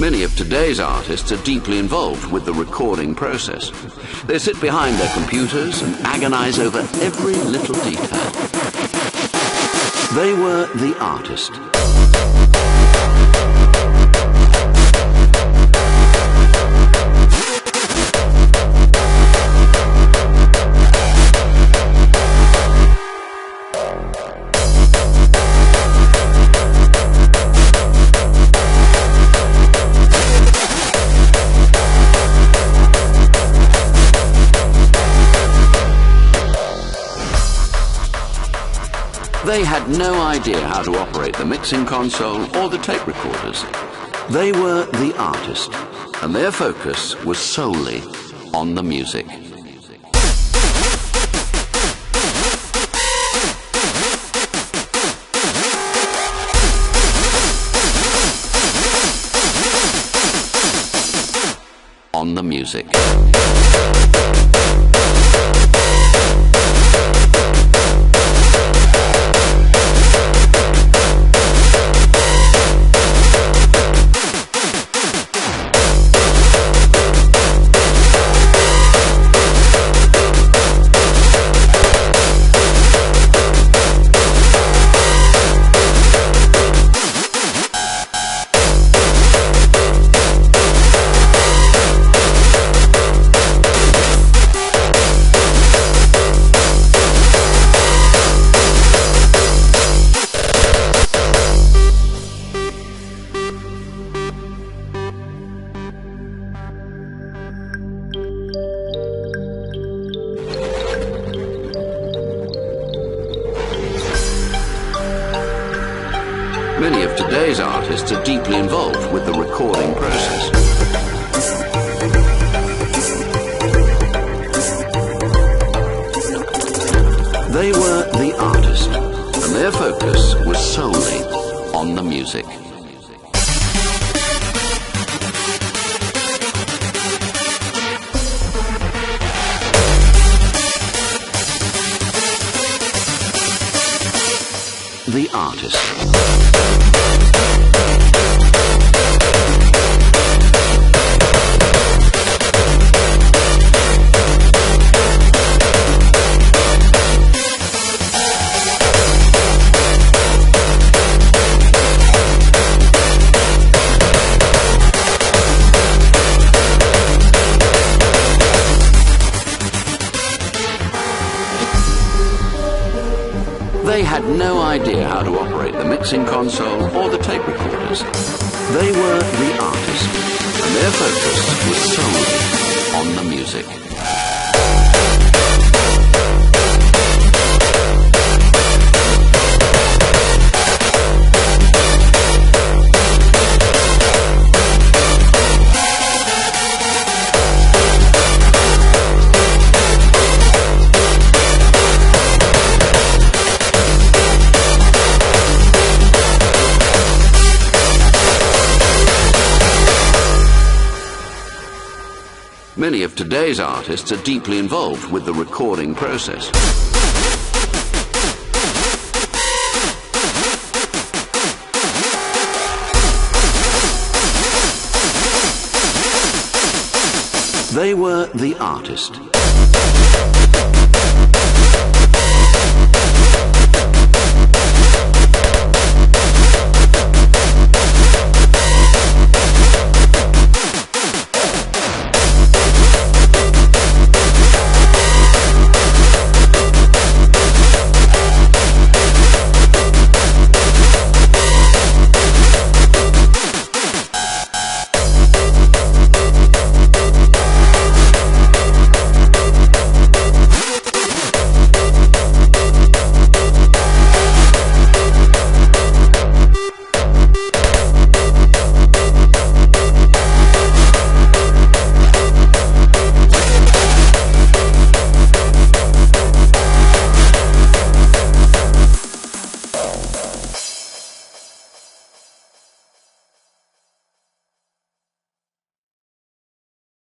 Many of today's artists are deeply involved with the recording process. They sit behind their computers and agonize over every little detail. They were the artist. They had no idea how to operate the mixing console or the tape recorders. They were the artist, and their focus was solely on the music. On the music. Many of today's artists are deeply involved with the recording process. They were the artist, and their focus was solely on the music. The artist. They had no idea how to operate the mixing console or the tape recorders. They were the artist, and their focus was solely on the music. Many of today's artists are deeply involved with the recording process. They were the artist.